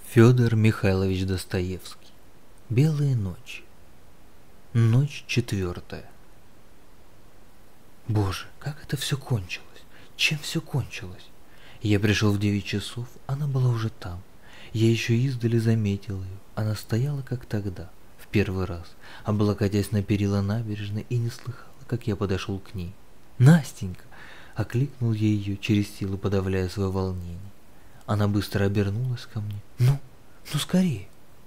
Федор Михайлович Достоевский. Белые ночи. Ночь 4. Боже, как это все кончилось? Чем все кончилось? Я пришел в 9 часов, она была уже там. Я еще издали заметил ее. Она стояла, как тогда, в первый раз, облокотясь на перила набережной, и не слыхала, как я подошел к ней. «Настенька!» — окликнул я ее, через силу подавляя свое волнение. Она быстро обернулась ко мне. «Ну скорее!»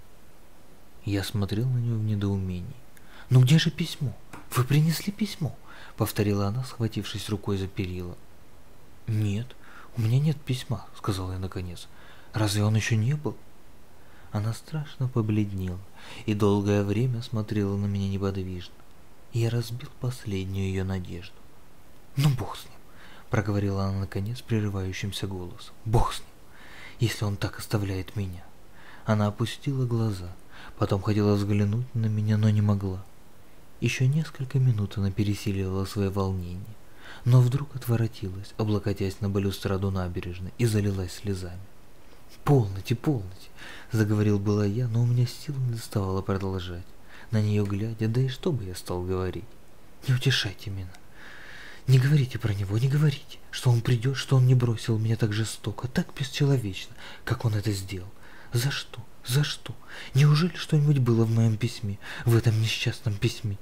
Я смотрел на нее в недоумении. «Ну где же письмо? Вы принесли письмо?» — повторила она, схватившись рукой за перила. «Нет, у меня нет письма», — сказал я наконец. «Разве он еще не был?» Она страшно побледнела и долгое время смотрела на меня неподвижно. Я разбил последнюю ее надежду. «Ну, Бог с ним», — проговорила она наконец прерывающимся голосом. «Бог с ним, если он так оставляет меня». Она опустила глаза, потом хотела взглянуть на меня, но не могла. Еще несколько минут она пересиливала свое волнение, но вдруг отворотилась, облокотясь на балюстраду набережной, и залилась слезами. «Полноте, полноте!» — заговорил было я, но у меня сил не доставало продолжать. На нее глядя, да и что бы я стал говорить? «Не утешайте меня. Не говорите про него, не говорите, что он придет, что он не бросил меня так жестоко, так бесчеловечно, как он это сделал. За что? За что? Неужели что-нибудь было в моем письме, в этом несчастном письме?»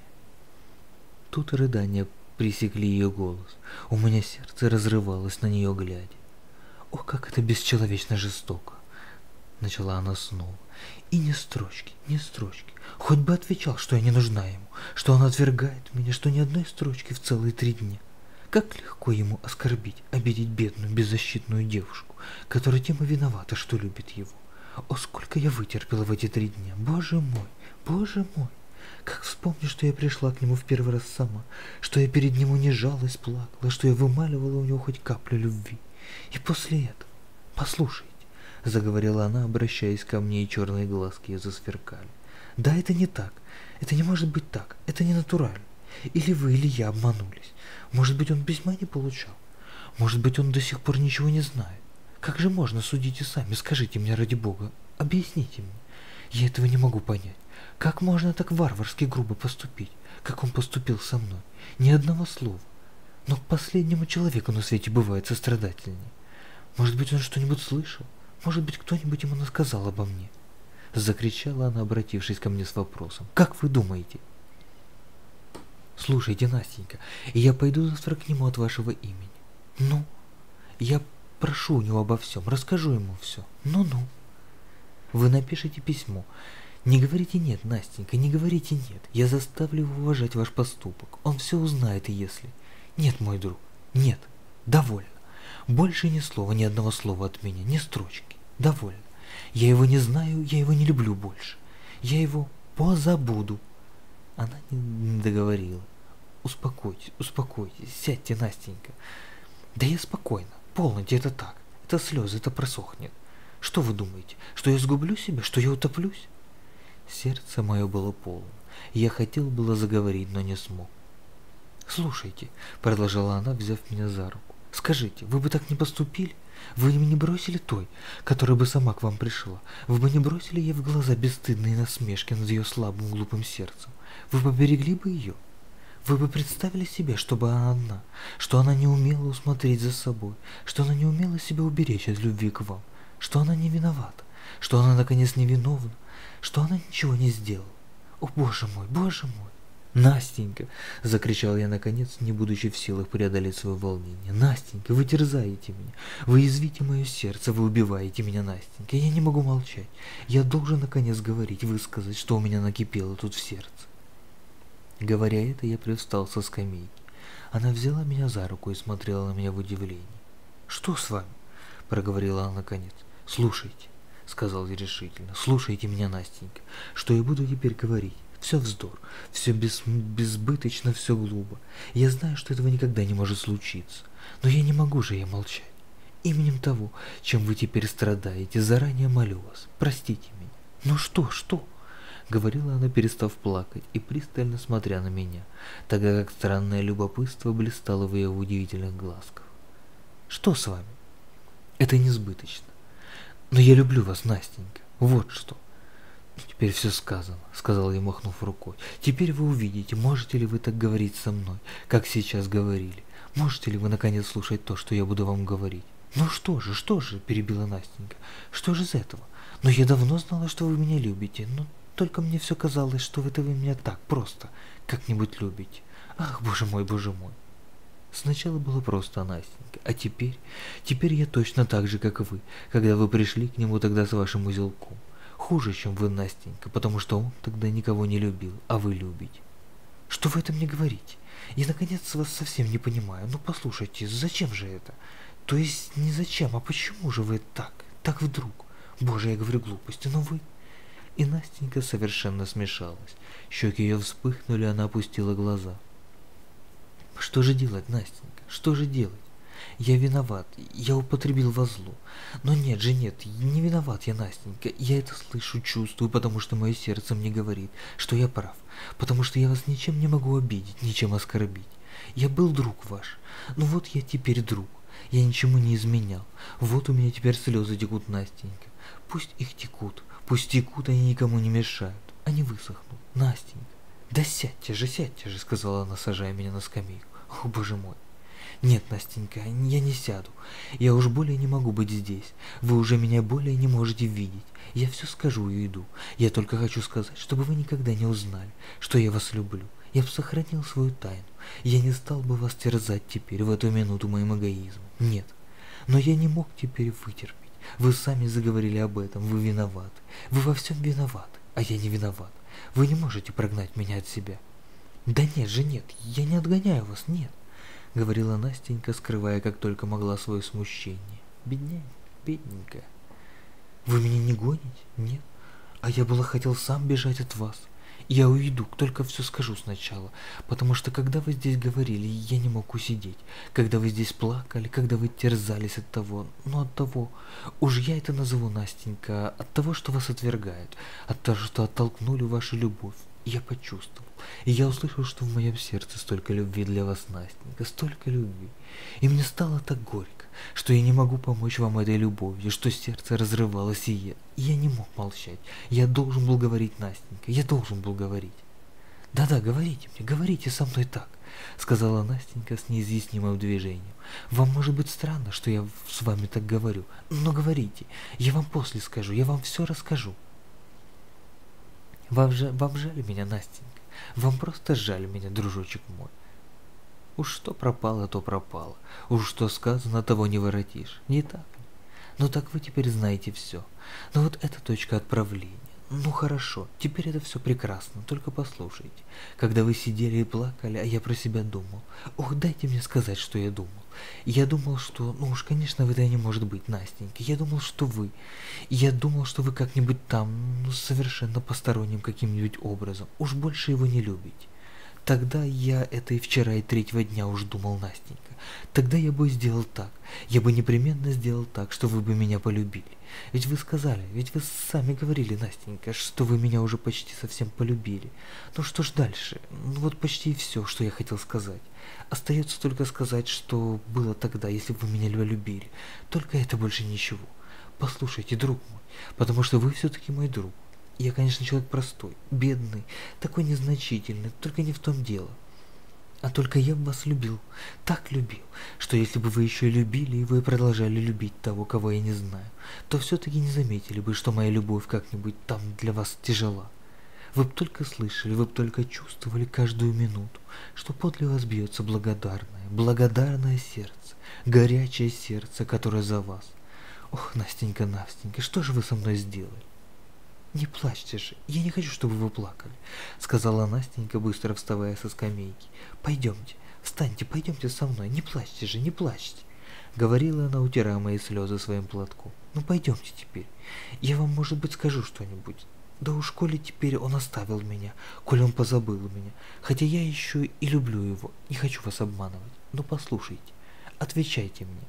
Тут рыдания пресекли ее голос. У меня сердце разрывалось на нее глядя. «О, как это бесчеловечно жестоко!» — начала она снова. «И ни строчки, ни строчки. Хоть бы отвечал, что я не нужна ему, что он отвергает меня, что ни одной строчки в целые 3 дня. Как легко ему оскорбить, обидеть бедную, беззащитную девушку, которая тем и виновата, что любит его. О, сколько я вытерпела в эти 3 дня! Боже мой, боже мой! Как вспомню, что я пришла к нему в первый раз сама, что я перед ним унижалась, плакала, что я вымаливала у него хоть каплю любви. И после этого, послушайте, — заговорила она, обращаясь ко мне, и черные глазки ее засверкали. Да, это не так, это не может быть так, это не натурально. Или вы, или я обманулись. Может быть, он письма не получал? Может быть, он до сих пор ничего не знает? Как же можно, судите сами, скажите мне ради Бога, объясните мне. Я этого не могу понять. Как можно так варварски грубо поступить, как он поступил со мной? Ни одного слова. Но к последнему человеку на свете бывает сострадательнее. Может быть, он что-нибудь слышал? Может быть, кто-нибудь ему рассказал обо мне?» Закричала она, обратившись ко мне с вопросом. «Как вы думаете?» «Слушайте, Настенька, я пойду завтра к нему от вашего имени. Ну, я прошу у него обо всем, расскажу ему все. Ну-ну. Вы напишите письмо. Не говорите «нет», Настенька, не говорите «нет». Я заставлю его уважать ваш поступок. Он все узнает, и если... Нет, мой друг, нет, довольно. Больше ни слова, ни одного слова от меня, ни строчки. Довольно. Я его не знаю, я его не люблю больше. Я его позабуду». Она не договорила. «Успокойтесь, успокойтесь, сядьте, Настенька». «Да я спокойно, полноте, это так, это слезы, это просохнет. Что вы думаете, что я сгублю себя, что я утоплюсь?» Сердце мое было полно. Я хотел было заговорить, но не смог. «Слушайте», — продолжала она, взяв меня за руку, — «скажите, вы бы так не поступили? Вы не бросили той, которая бы сама к вам пришла? Вы бы не бросили ей в глаза бесстыдные насмешки над ее слабым глупым сердцем? Вы поберегли бы ее? Вы бы представили себе, чтобы она одна, что она не умела усмотреть за собой, что она не умела себя уберечь от любви к вам, что она не виновата, что она, наконец, невиновна, что она ничего не сделала? О, Боже мой, Боже мой!» «Настенька!» — закричал я наконец, не будучи в силах преодолеть свое волнение. «Настенька, вы терзаете меня, вы язвите мое сердце, вы убиваете меня, Настенька. Я не могу молчать. Я должен наконец говорить, высказать, что у меня накипело тут в сердце». Говоря это, я привстал со скамейки. Она взяла меня за руку и смотрела на меня в удивлении. «Что с вами?» — проговорила она наконец. «Слушайте», — сказал я решительно, — «слушайте меня, Настенька, что я буду теперь говорить. Все вздор, все безбыточно, все глупо. Я знаю, что этого никогда не может случиться, но я не могу же молчать. Именем того, чем вы теперь страдаете, заранее молю вас, простите меня». «Ну что?» — говорила она, перестав плакать и пристально смотря на меня, тогда как странное любопытство блистало в ее удивительных глазках. «Что с вами? Это несбыточно. Но я люблю вас, Настенька. Вот что. «Ну, теперь все сказано», — сказал я, махнув рукой. «Теперь вы увидите, можете ли вы так говорить со мной, как сейчас говорили. Можете ли вы наконец слушать то, что я буду вам говорить?» «Ну что же», — перебила Настенька. «Что же из этого? Но я давно знала, что вы меня любите, но только мне все казалось, что вы меня так просто как-нибудь любите. Ах, боже мой, боже мой!» Сначала было просто Настенька, а теперь я точно так же, как вы, когда вы пришли к нему тогда с вашим узелком. Хуже, чем вы, Настенька, потому что он тогда никого не любил, а вы любите. Что вы это мне говорите? Я наконец вас совсем не понимаю. Ну послушайте, зачем же это? То есть не зачем, а почему же вы так вдруг? Боже, я говорю глупости, но вы... И Настенька совершенно смешалась. Щеки ее вспыхнули, она опустила глаза. Что же делать, Настенька, что же делать? Я виноват, я употребил во зло. Но нет же, нет, не виноват я, Настенька. Я это слышу, чувствую, потому что мое сердце мне говорит, что я прав. Потому что я вас ничем не могу обидеть, ничем оскорбить. Я был друг ваш, но вот я теперь друг. Я ничему не изменял. Вот у меня теперь слезы текут, Настенька. Пусть их текут, они никому не мешают. Они высохнут, Настенька. Да сядьте же, сказала она, сажая меня на скамейку. О, боже мой. Нет, Настенька, я не сяду. Я уж более не могу быть здесь. Вы уже меня более не можете видеть. Я все скажу и уйду. Я только хочу сказать, чтобы вы никогда не узнали, что я вас люблю. Я бы сохранил свою тайну. Я не стал бы вас терзать теперь, в эту минуту моим эгоизмом. Нет. Но я не мог теперь вытерпеть. Вы сами заговорили об этом. Вы виноваты. Вы во всем виноваты, а я не виноват. Вы не можете прогнать меня от себя. Да нет же, нет. Я не отгоняю вас, нет. Говорила Настенька, скрывая как только могла свое смущение. Бедненькая. Вы меня не гоните? Нет. А я было хотел сам бежать от вас. Я уйду, только все скажу сначала, потому что когда вы здесь говорили, я не мог усидеть. Когда вы здесь плакали, когда вы терзались от того, уж я это назову, Настенька, от того, что вас отвергают, от того, что оттолкнули вашу любовь. Я почувствовал, и я услышал, что в моем сердце столько любви для вас, Настенька, столько любви. И мне стало так горько, что я не могу помочь вам этой любовью, что сердце разрывалось, и я не мог молчать. Я должен был говорить, Настенька, я должен был говорить. Да-да, говорите мне, говорите со мной так, сказала Настенька с неизъяснимым движением. Вам может быть странно, что я с вами так говорю, но говорите, я вам после скажу, я вам все расскажу. Вам жаль меня, Настенька? Вам просто жаль меня, дружочек мой. Уж что пропало, то пропало. Уж что сказано, того не воротишь. Не так ли? Ну так вы теперь знаете все. Но вот эта точка отправления. Ну хорошо, теперь это все прекрасно, только послушайте. Когда вы сидели и плакали, а я про себя думал. Ох, дайте мне сказать, что я думал. Я думал, что, ну уж, конечно, это не может быть, Настенька. Я думал, что вы как-нибудь там, ну, совершенно посторонним каким-нибудь образом. Уж больше его не любите. Тогда я это и вчера, и третьего дня уж думал, Настенька. Тогда я бы сделал так. Я бы непременно сделал так, что вы бы меня полюбили. Ведь вы сказали, ведь вы сами говорили, Настенька, что вы меня уже почти совсем полюбили. Ну что ж дальше? Ну вот почти все, что я хотел сказать. Остается только сказать, что было тогда, если бы вы меня любили. Только это, больше ничего. Послушайте, друг мой, потому что вы все-таки мой друг. Я, конечно, человек простой, бедный, такой незначительный, только не в том дело. А только я вас любил, так любил, что если бы вы еще любили, и вы продолжали любить того, кого я не знаю, то все-таки не заметили бы, что моя любовь как-нибудь там для вас тяжела. Вы бы только слышали, вы бы только чувствовали каждую минуту, что подле вас бьется благодарное сердце, горячее сердце, которое за вас. Ох, Настенька, что же вы со мной сделали? Не плачьте же, я не хочу, чтобы вы плакали, сказала Настенька, быстро вставая со скамейки. Пойдемте, встаньте, пойдемте со мной, не плачьте же, не плачьте, говорила она, утирая мои слезы своим платком. Ну пойдемте теперь, я вам, может быть, скажу что-нибудь. Да уж, коли теперь он оставил меня, коли он позабыл меня, хотя я еще и люблю его, не хочу вас обманывать. Но послушайте, отвечайте мне.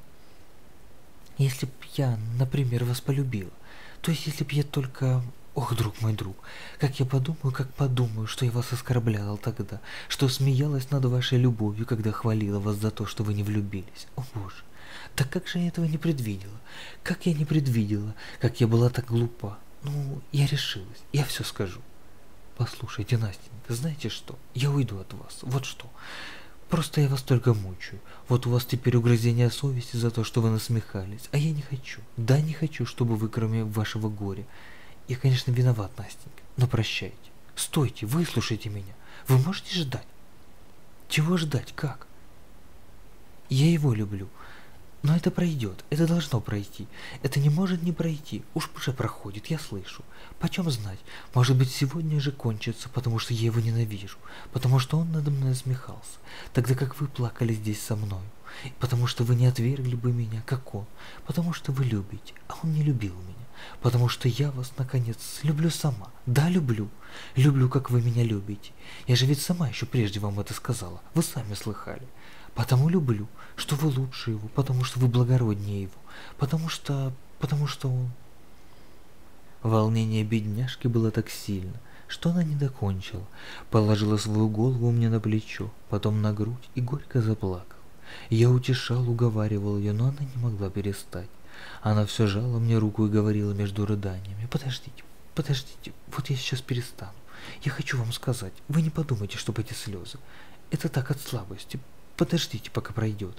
Если б я, например, вас полюбила, то есть если б я только... Ох, друг мой друг, как подумаю, что я вас оскорбляла тогда, что смеялась над вашей любовью, когда хвалила вас за то, что вы не влюбились. О боже, да как же я этого не предвидела? Как я не предвидела, как я была так глупа. Ну, я решилась, я все скажу. Послушайте, Настенька, знаете что? Я уйду от вас, вот что. Просто я вас только мучаю. Вот у вас теперь угрызение совести за то, что вы насмехались. А я не хочу. Да, не хочу, чтобы вы, кроме вашего горя. Я, конечно, виноват, Настенька, но прощайте. Стойте, выслушайте меня. Вы можете ждать? Чего ждать? Как? Я его люблю. Но это пройдет, это должно пройти. Это не может не пройти, уж уже проходит, я слышу. Почем знать, может быть сегодня же кончится, потому что я его ненавижу, потому что он надо мной насмехался, тогда как вы плакали здесь со мною, потому что вы не отвергли бы меня, как он, потому что вы любите, а он не любил меня, потому что я вас, наконец, люблю сама, да, люблю, люблю, как вы меня любите. Я же ведь сама еще прежде вам это сказала, вы сами слыхали. Потому люблю, что вы лучше его, потому что вы благороднее его, потому что он... Волнение бедняжки было так сильно, что она не докончила, положила свою голову мне на плечо, потом на грудь и горько заплакала. Я утешал, уговаривал ее, но она не могла перестать. Она все жала мне руку и говорила между рыданиями: «Подождите, подождите, вот я сейчас перестану. Я хочу вам сказать, вы не подумайте, что эти слезы. Это так от слабости. Подождите, пока пройдет».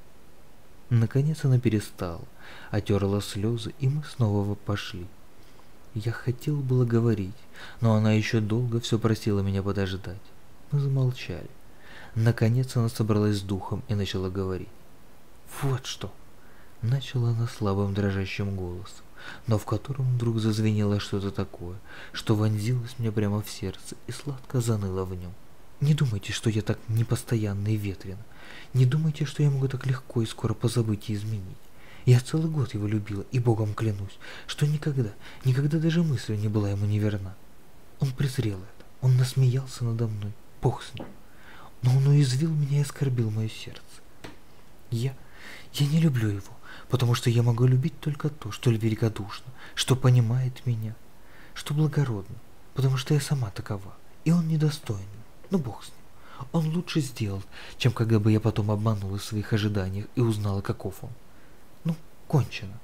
Наконец она перестала, отерла слезы, и мы снова пошли. Я хотел было говорить, но она еще долго все просила меня подождать. Мы замолчали. Наконец она собралась с духом и начала говорить. «Вот что!» Начала она слабым дрожащим голосом, но в котором вдруг зазвенело что-то такое, что вонзилось мне прямо в сердце и сладко заныло в нем. Не думайте, что я так непостоянна и ветрена. Не думайте, что я могу так легко и скоро позабыть и изменить. Я целый год его любила, и Богом клянусь, что никогда, никогда даже мыслью не была ему неверна. Он презрел это, он насмеялся надо мной, Бог с ним. Но он уязвил меня и оскорбил мое сердце. Я не люблю его, потому что я могу любить только то, что великодушно, что понимает меня, что благородно, потому что я сама такова, и он недостойный. Ну, Бог с ним. Он лучше сделал, чем когда бы я потом обманула в своих ожиданиях и узнала, каков он. Ну, кончено.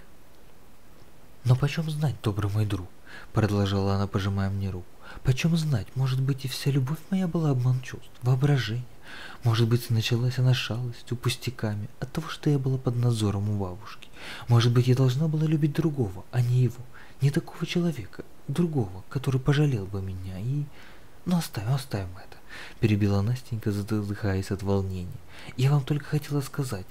Но почем знать, добрый мой друг, продолжала она, пожимая мне руку, почем знать, может быть, и вся любовь моя была обман чувств, воображение. Может быть, началась она шалостью, пустяками, от того, что я была под надзором у бабушки. Может быть, я должна была любить другого, а не его, не такого человека, другого, который пожалел бы меня и... Ну, оставим это, перебила Настенька, задыхаясь от волнения. Я вам хотела сказать,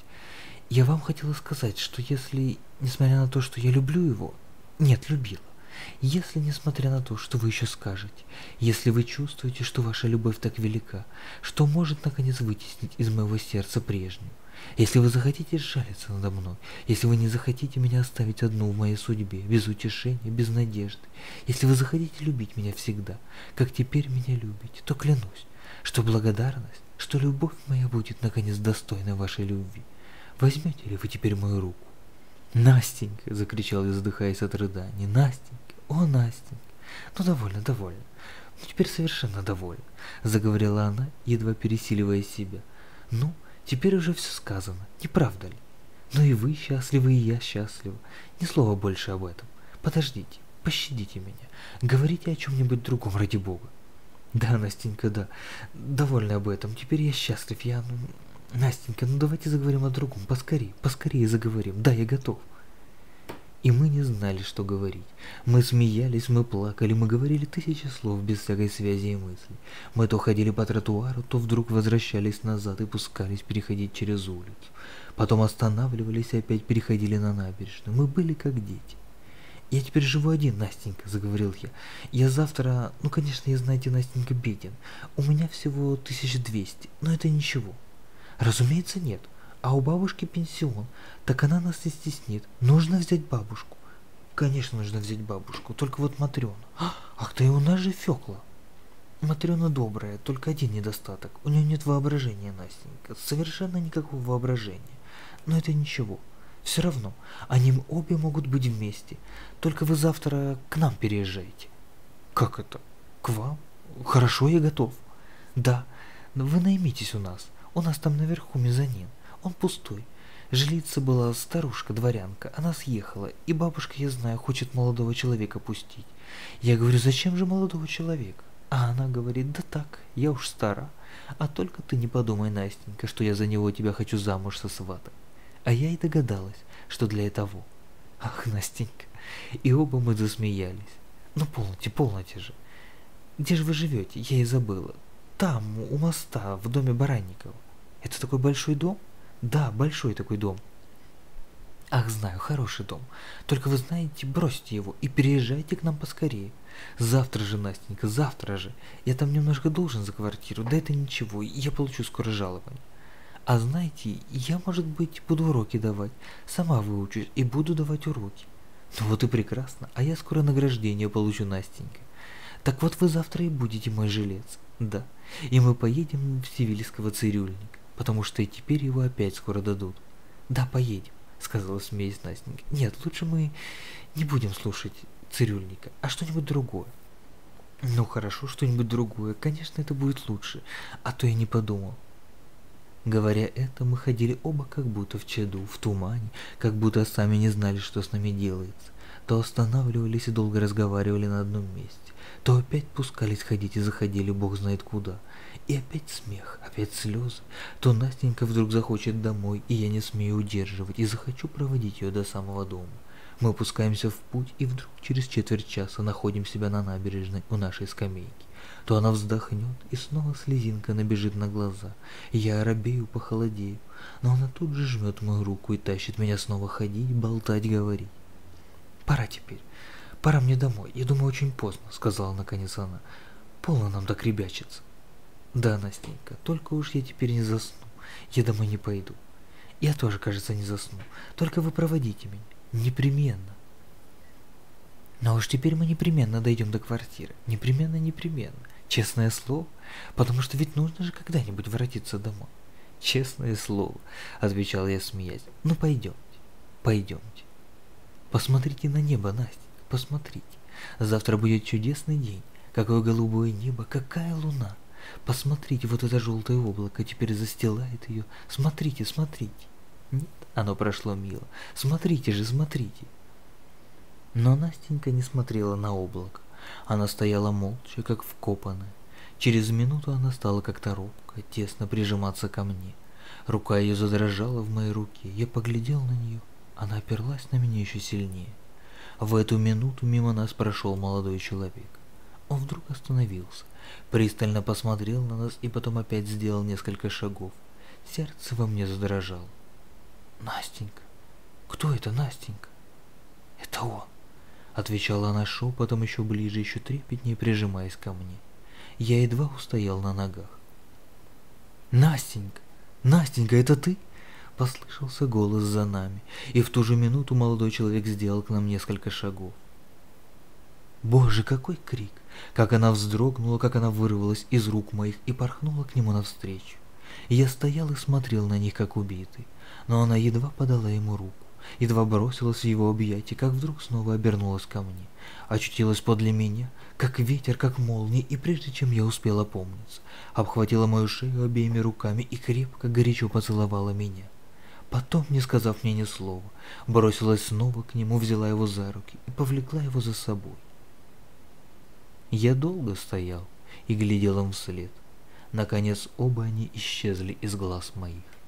что если, несмотря на то, что я люблю его, нет, любила, если, несмотря на то, что вы еще скажете, если вы чувствуете, что ваша любовь так велика, что может, наконец, вытеснить из моего сердца прежнюю, если вы захотите сжалиться надо мной, если вы не захотите меня оставить одну в моей судьбе, без утешения, без надежды, если вы захотите любить меня всегда, как теперь меня любите, то клянусь, что благодарность, что любовь моя будет, наконец, достойна вашей любви. Возьмете ли вы теперь мою руку? «Настенька!» — закричал я, задыхаясь от рыданий. «Настенька! О, Настенька! Ну, довольно, довольно. Ну, теперь совершенно довольна», — заговорила она, едва пересиливая себя. «Ну, теперь уже все сказано, не правда ли? Ну и вы счастливы, и я счастлива. Ни слова больше об этом. Подождите, пощадите меня. Говорите о чем-нибудь другом, ради Бога». «Да, Настенька, да. Довольна об этом. Теперь я счастлив. Настенька, ну давайте заговорим о другом. Поскорее заговорим. Да, я готов». И мы не знали, что говорить. Мы смеялись, мы плакали, мы говорили тысячи слов без всякой связи и мысли. Мы то ходили по тротуару, то вдруг возвращались назад и пускались переходить через улицу. Потом останавливались и опять переходили на набережную. Мы были как дети. «Я теперь живу один, Настенька», — заговорил я. «Я завтра, ну, конечно, я, знаете, Настенька, беден. У меня всего 1200, но это ничего». «Разумеется, нет. А у бабушки пенсион, так она нас не стеснит. Нужно взять бабушку». «Конечно, нужно взять бабушку, только вот Матрёну». «Ах, да и у нас же Фёкла». «Матрёна добрая, только один недостаток. У неё нет воображения, Настенька. Совершенно никакого воображения. Но это ничего. Все равно, они обе могут быть вместе. Только вы завтра к нам переезжаете». «Как это? К вам? Хорошо, я готов». «Да, но вы наймитесь у нас. У нас там наверху мезонин. Он пустой. Жилица была старушка-дворянка, она съехала, и бабушка, я знаю, хочет молодого человека пустить. Я говорю, зачем же молодого человека? А она говорит, да так, я уж стара, а только ты не подумай, Настенька, что я за него тебя хочу замуж сосватать. А я и догадалась, что для этого. Ах, Настенька, и оба мы засмеялись. Ну полноте, полноте же. Где же вы живете? Я и забыла. Там, у моста, в доме Баранникова. Это такой большой дом? Да, большой такой дом. Ах, знаю, хороший дом. Только вы знаете, бросьте его и переезжайте к нам поскорее. Завтра же, Настенька, завтра же. Я там немножко должен за квартиру, да это ничего, я получу скоро жалование. А знаете, я, может быть, буду уроки давать. Сама выучусь и буду давать уроки. Ну вот и прекрасно, а я скоро награждение получу, Настенька. Так вот вы завтра и будете мой жилец. Да, и мы поедем в Севильского цирюльника, потому что и теперь его опять скоро дадут. Да, поедем, сказала, смеясь, Настенька. Нет, лучше мы не будем слушать цирюльника, а что-нибудь другое. Ну хорошо, что-нибудь другое, конечно, это будет лучше, а то я не подумал. Говоря это, мы ходили оба как будто в чаду, в тумане, как будто сами не знали, что с нами делается. То останавливались и долго разговаривали на одном месте, то опять пускались ходить и заходили бог знает куда. И опять смех, опять слезы. То Настенька вдруг захочет домой, и я не смею удерживать, и захочу проводить ее до самого дома. Мы пускаемся в путь, и вдруг через четверть часа находим себя на набережной у нашей скамейки. То она вздохнет, и снова слезинка набежит на глаза. Я оробею, похолодею, но она тут же жмет мою руку и тащит меня снова ходить, болтать, говорить. Пора теперь. Пора мне домой. Я думаю, очень поздно, сказала наконец она. Полно нам так ребячиться. Да, Настенька, только уж я теперь не засну. Я домой не пойду. Я тоже, кажется, не засну. Только вы проводите меня. Непременно. Но уж теперь мы непременно дойдем до квартиры. Непременно, непременно. Честное слово. Потому что ведь нужно же когда-нибудь воротиться домой. Честное слово, отвечал я, смеясь. Ну пойдемте, пойдемте. Посмотрите на небо, Настя, посмотрите. Завтра будет чудесный день. Какое голубое небо, какая луна. Посмотрите, вот это желтое облако теперь застилает ее. Смотрите, смотрите. Нет, оно прошло мило. Смотрите же, смотрите. Но Настенька не смотрела на облако. Она стояла молча, как вкопанная. Через минуту она стала как-то робко, тесно прижиматься ко мне. Рука ее задрожала в моей руке. Я поглядел на нее. Она оперлась на меня еще сильнее. В эту минуту мимо нас прошел молодой человек. Он вдруг остановился, пристально посмотрел на нас и потом опять сделал несколько шагов. Сердце во мне задрожало. Настенька. Кто это, Настенька? Это он, отвечала она шепотом, еще ближе, еще трепетнее прижимаясь ко мне. Я едва устоял на ногах. Настенька, Настенька, это ты? Послышался голос за нами, и в ту же минуту молодой человек сделал к нам несколько шагов. Боже, какой крик! Как она вздрогнула, как она вырвалась из рук моих и порхнула к нему навстречу. Я стоял и смотрел на них, как убитый, но она едва подала ему руку, едва бросилась в его объятия, как вдруг снова обернулась ко мне, очутилась подле меня, как ветер, как молния, и прежде чем я успел опомниться, обхватила мою шею обеими руками и крепко, горячо поцеловала меня. Потом, не сказав мне ни слова, бросилась снова к нему, взяла его за руки и повлекла его за собой. Я долго стоял и глядел им вслед. Наконец оба они исчезли из глаз моих.